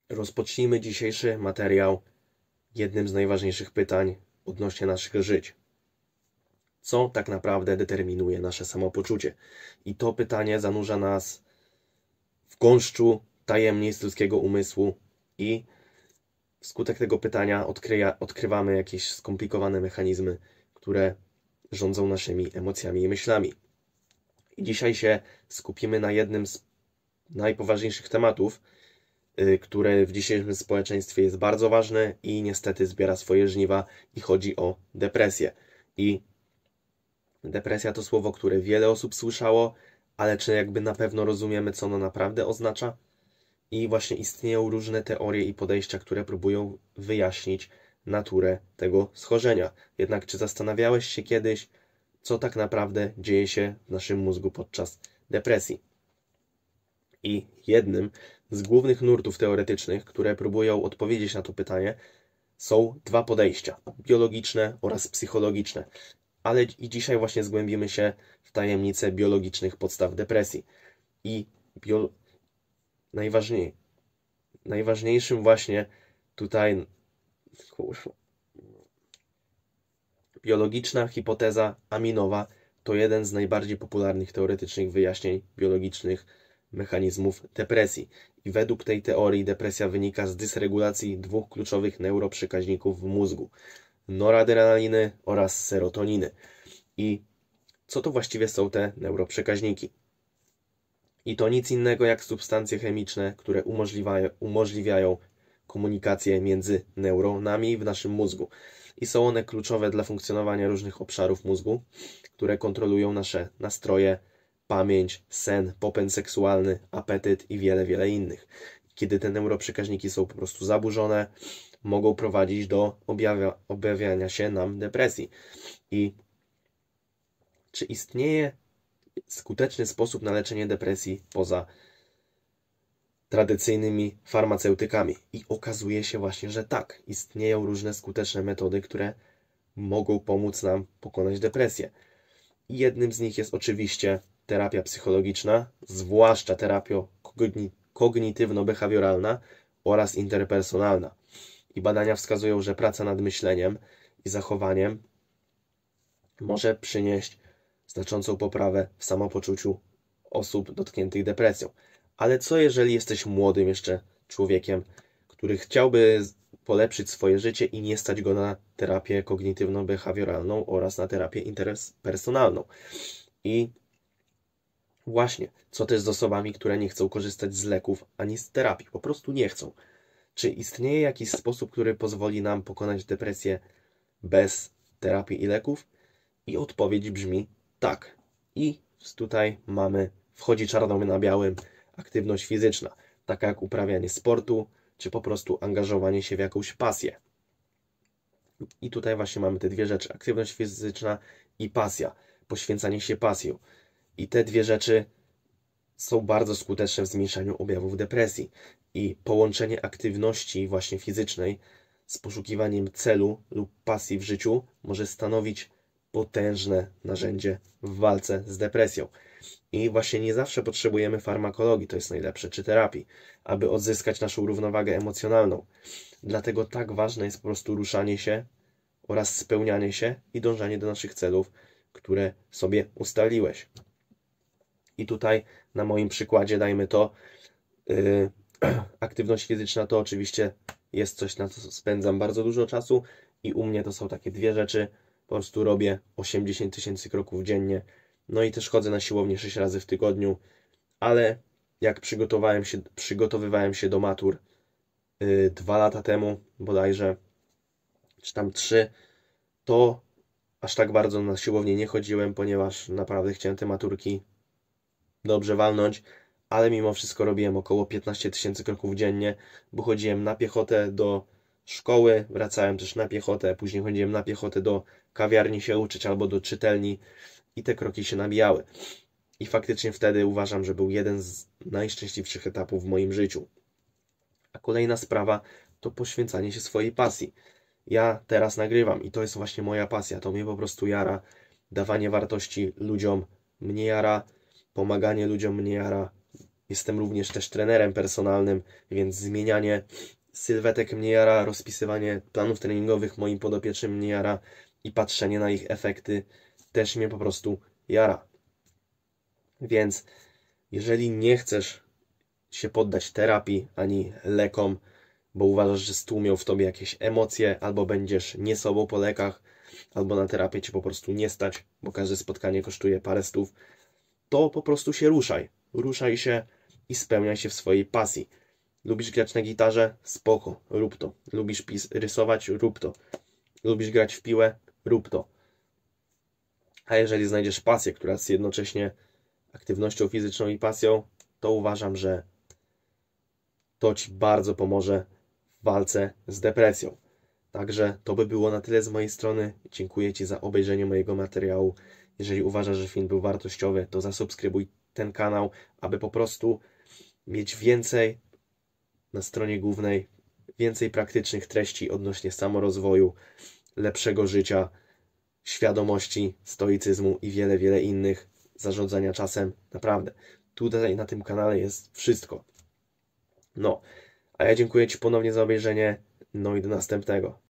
Rozpocznijmy dzisiejszy materiał jednym z najważniejszych pytań odnośnie naszych żyć. Co tak naprawdę determinuje nasze samopoczucie? I to pytanie zanurza nas w gąszczu tajemnic ludzkiego umysłu i wskutek tego pytania odkrywamy jakieś skomplikowane mechanizmy, które rządzą naszymi emocjami i myślami. I dzisiaj się skupimy na jednym z najpoważniejszych tematów, które w dzisiejszym społeczeństwie jest bardzo ważne i niestety zbiera swoje żniwa, i chodzi o depresję. I depresja to słowo, które wiele osób słyszało, ale czy jakby na pewno rozumiemy, co ono naprawdę oznacza? I właśnie istnieją różne teorie i podejścia, które próbują wyjaśnić naturę tego schorzenia. Jednak czy zastanawiałeś się kiedyś, co tak naprawdę dzieje się w naszym mózgu podczas depresji? I jednym z głównych nurtów teoretycznych, które próbują odpowiedzieć na to pytanie, są dwa podejścia: biologiczne oraz psychologiczne. Ale i dzisiaj właśnie zgłębimy się w tajemnice biologicznych podstaw depresji. I najważniejszym właśnie tutaj biologiczna hipoteza aminowa to jeden z najbardziej popularnych teoretycznych wyjaśnień biologicznych mechanizmów depresji. I według tej teorii depresja wynika z dysregulacji dwóch kluczowych neuroprzekaźników w mózgu: noradrenaliny oraz serotoniny. I co to właściwie są te neuroprzekaźniki? I to nic innego jak substancje chemiczne, które umożliwiają komunikację między neuronami w naszym mózgu. I są one kluczowe dla funkcjonowania różnych obszarów mózgu, które kontrolują nasze nastroje, pamięć, sen, popęd seksualny, apetyt i wiele, wiele innych. Kiedy te neuroprzekaźniki są po prostu zaburzone, mogą prowadzić do objawiania się nam depresji. I czy istnieje skuteczny sposób na leczenie depresji poza tradycyjnymi farmaceutykami? I okazuje się właśnie, że tak, istnieją różne skuteczne metody, które mogą pomóc nam pokonać depresję. I jednym z nich jest oczywiście terapia psychologiczna, zwłaszcza terapia kognitywno-behawioralna oraz interpersonalna. I badania wskazują, że praca nad myśleniem i zachowaniem może przynieść znaczącą poprawę w samopoczuciu osób dotkniętych depresją. Ale co jeżeli jesteś młodym jeszcze człowiekiem, który chciałby polepszyć swoje życie i nie stać go na terapię kognitywno-behawioralną oraz na terapię interpersonalną? I właśnie, co też z osobami, które nie chcą korzystać z leków ani z terapii? Po prostu nie chcą. Czy istnieje jakiś sposób, który pozwoli nam pokonać depresję bez terapii i leków? I odpowiedź brzmi tak. I tutaj wchodzi czarno na białym aktywność fizyczna, taka jak uprawianie sportu, czy po prostu angażowanie się w jakąś pasję. I tutaj właśnie mamy te dwie rzeczy: aktywność fizyczna i pasja, poświęcanie się pasją. I te dwie rzeczy są bardzo skuteczne w zmniejszaniu objawów depresji. I połączenie aktywności właśnie fizycznej z poszukiwaniem celu lub pasji w życiu może stanowić potężne narzędzie w walce z depresją. I właśnie nie zawsze potrzebujemy farmakologii, to jest najlepsze, czy terapii, aby odzyskać naszą równowagę emocjonalną. Dlatego tak ważne jest po prostu ruszanie się oraz spełnianie się i dążenie do naszych celów, które sobie ustaliłeś. I tutaj na moim przykładzie dajmy to, aktywność fizyczna to oczywiście jest coś, na co spędzam bardzo dużo czasu, i u mnie to są takie dwie rzeczy: po prostu robię 80 000 kroków dziennie, no i też chodzę na siłownię 6 razy w tygodniu, ale jak przygotowywałem się do matur 2 lata temu bodajże, czy tam 3, to aż tak bardzo na siłownię nie chodziłem, ponieważ naprawdę chciałem te maturki dobrze walnąć, ale mimo wszystko robiłem około 15 000 kroków dziennie, bo chodziłem na piechotę do szkoły, wracałem też na piechotę, później chodziłem na piechotę do kawiarni się uczyć albo do czytelni i te kroki się nabijały. I faktycznie wtedy uważam, że był jeden z najszczęśliwszych etapów w moim życiu. A kolejna sprawa to poświęcanie się swojej pasji. Ja teraz nagrywam i to jest właśnie moja pasja, to mnie po prostu jara. Dawanie wartości ludziom mnie jara, pomaganie ludziom mnie jara, Jestem również też trenerem personalnym, więc zmienianie sylwetek mnie jara, rozpisywanie planów treningowych moim podopiecznym mnie jara i patrzenie na ich efekty też mnie po prostu jara. Więc jeżeli nie chcesz się poddać terapii ani lekom, bo uważasz, że stłumią w tobie jakieś emocje, albo będziesz nie sobą po lekach, albo na terapię cię po prostu nie stać, bo każde spotkanie kosztuje parę stów, to po prostu się ruszaj. Ruszaj się i spełniaj się w swojej pasji. Lubisz grać na gitarze? Spoko, rób to. Lubisz rysować? Rób to. Lubisz grać w piłę? Rób to. A jeżeli znajdziesz pasję, która jest jednocześnie aktywnością fizyczną i pasją, to uważam, że to ci bardzo pomoże w walce z depresją. Także to by było na tyle z mojej strony. Dziękuję ci za obejrzenie mojego materiału. Jeżeli uważasz, że film był wartościowy, to zasubskrybuj ten kanał, aby po prostu mieć więcej na stronie głównej, więcej praktycznych treści odnośnie samorozwoju, lepszego życia, świadomości, stoicyzmu i wiele, wiele innych, zarządzania czasem. Naprawdę, tutaj na tym kanale jest wszystko. No, a ja dziękuję ci ponownie za obejrzenie, no i do następnego.